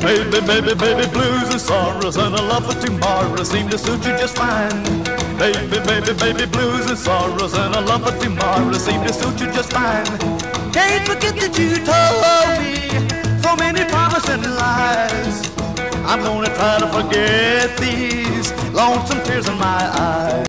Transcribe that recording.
Baby, baby, baby, blues and sorrows and a love for tomorrow seem to suit you just fine. Baby, baby, baby, blues and sorrows and a love for tomorrow seem to suit you just fine. Can't forget that you told me so many promising lies. I'm gonna try to forget these lonesome tears in my eyes.